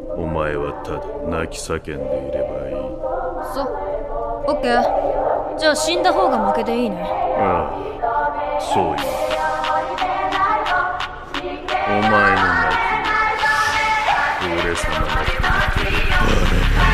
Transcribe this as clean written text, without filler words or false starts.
お前はただ泣き叫んでいればいい。 オッケー。じゃあ死んだ方が負けでいいね。 ああ、そういう。お前の泣きに俺様が聞いてる。